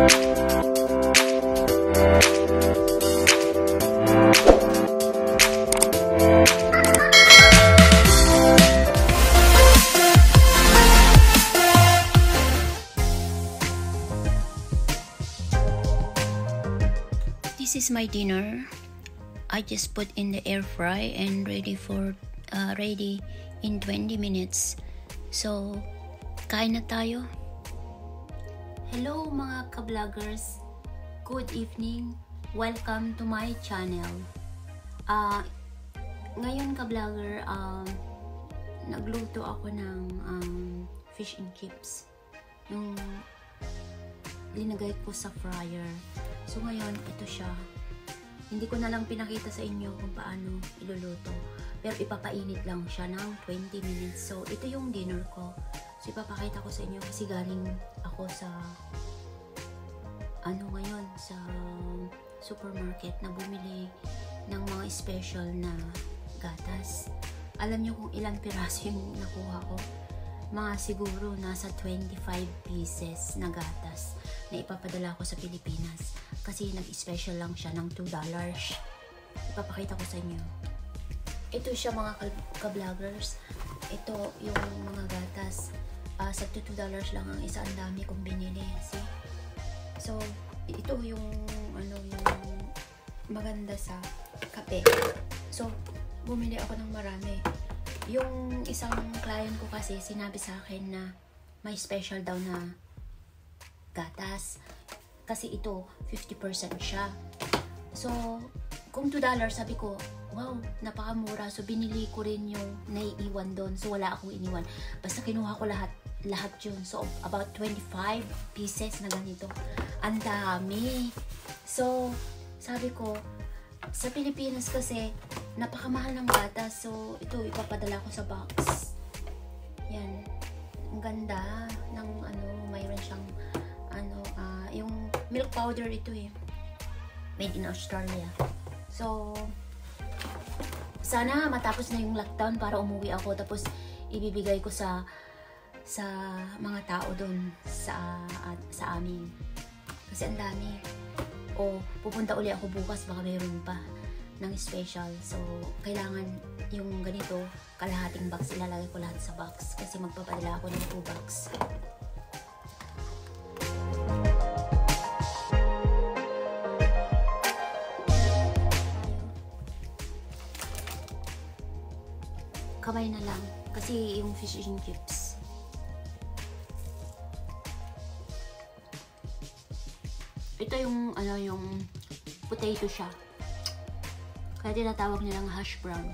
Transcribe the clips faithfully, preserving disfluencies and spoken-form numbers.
This is my dinner. I just put in the air fry and ready for uh, ready in twenty minutes. So, kain na tayo. Hello mga ka-vloggers. Good evening. Welcome to my channel. Uh, ngayon ka-vlogger, um, nagluto ako ng um, fish and chips. Yung linagay ko sa fryer. So ngayon, ito siya. Hindi ko na lang pinakita sa inyo kung paano iluluto. Pero ipapainit lang siya ng twenty minutes. So ito yung dinner ko. So ipapakita ko sa inyo kasi galing ako sa ano ngayon, sa supermarket na bumili ng mga special na gatas. Alam nyo kung ilang piraso yung nakuha ko? Mga siguro nasa twenty-five pieces na gatas na ipapadala ko sa Pilipinas. Kasi nag-special lang siya ng two dollars. Ipapakita ko sa inyo. Ito siya mga ka-vloggers. Ito yung mga gatas. Uh, sa two dollars lang ang isa. Ang dami kong binili. See? So, ito yung ano yung maganda sa kape. So, bumili ako ng marami. Yung isang client ko kasi sinabi sa akin na may special daw na gatas. Kasi ito, fifty percent siya. So, kung two dollars, sabi ko, wow, napakamura. So, binili ko rin yung naiiwan doon. So, wala akong iniwan. Basta kinuha ko lahat, lahat yun. So, about twenty-five pieces na ganito. Ang dami. So, sabi ko, sa Pilipinas kasi, napakamahal ng gatas. So, ito, ipapadala ko sa box. Yan. Ang ganda ng ano, mayroon siyang ano, uh, yung milk powder ito eh. Made in Australia. So, sana matapos na yung lockdown para umuwi ako. Tapos, ibibigay ko sa sa mga tao doon sa, uh, sa amin. Kasi ang dami. O, pupunta uli ako bukas. Baka mayroon pa ng special. So, kailangan yung ganito, kalahating box, ilalagay ko lahat sa box. Kasi magpapadala ako ng two box. Kamay na lang. Kasi yung fish and chips. Ito yung, ano, yung potato siya. Kaya tinatawag nilang hash brown.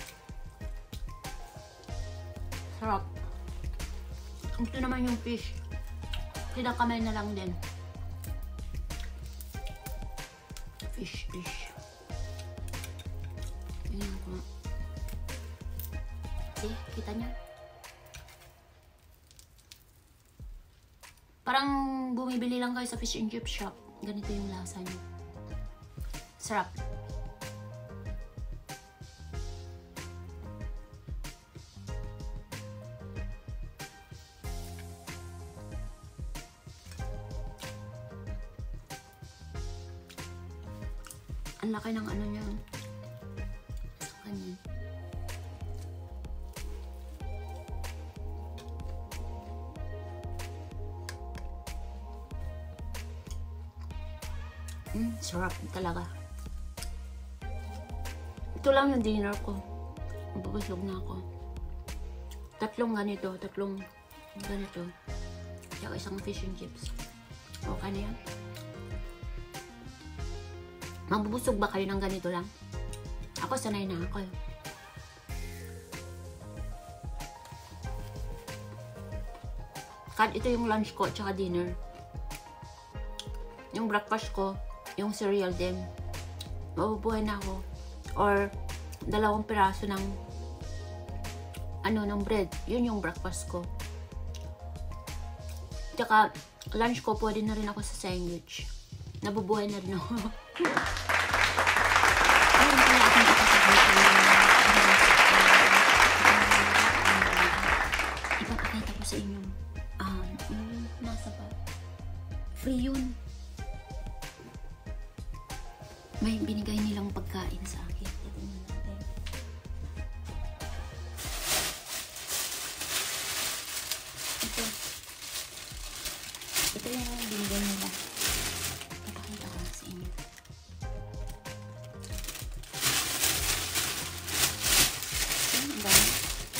Sarap. Ito naman yung fish. Kinakamay na lang din. Fish, fish. Tingnan ko. See? Kita niya? Parang bumibili lang kayo sa fish and chip shop. Ganito yung lasa niya. Sarap. Ang laki ng ano niya. Sa kanya. Mm, sarap talaga. Ito lang yung dinner ko. Mabubusog na ako. Tatlong ganito. Tatlong ganito. Tsaka isang fish and chips. Okay na yan. Mabubusog ba kayo ng ganito lang? Ako sanay na ako. Kahit ito yung lunch ko tsaka dinner. Yung breakfast ko, yung cereal din. Mabubuhay na ako. Or dalawang piraso ng ano, ng bread. Yun yung breakfast ko. Tsaka lunch ko, pwede na rin ako sa sandwich. Nabubuhay na rin ako. Ayun, kaya ako ipapakita ko sa inyo. Um, yung nasa pa. Free yun. may binigay nilang pagkain sa akin. Tignan natin. Ito. Ito yung binigay nila. Papakita ko sa inyo. Ang dami.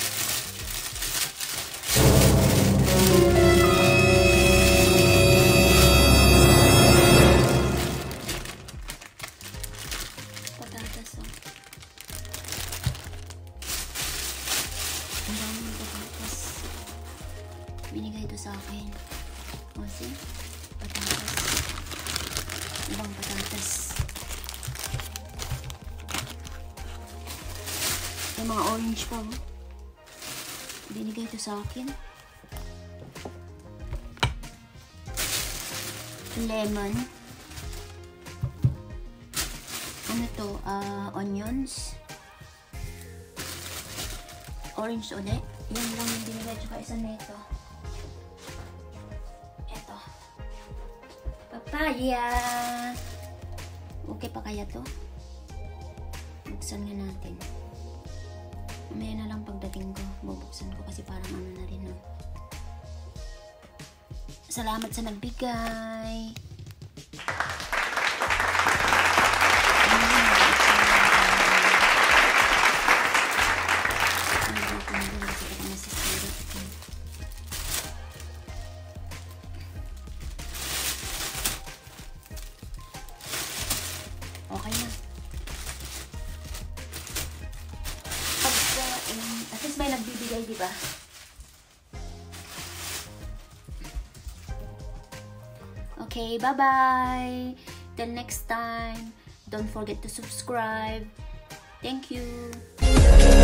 Patatas, oh. Ang daming patatas. Binigay ito sa akin. O, see? Patatas. Ibang patatas. May mga orange pa, oh. Binigay ito sa akin. Lemon. Ano to? Uh, onions. Orange ulit. Yan lang yung binigay. Tsaka isa nito. Ito. Papaya. Okay pa kaya to? Buksan nga natin. Mamaya na lang pagdating ko. Bubuksan ko kasi parang ano na rin, no? Salamat sa nagbigay. Okay na. Pagkain, at least may nagbibigay, di ba? Okay, bye-bye. Till next time, don't forget to subscribe. Thank you.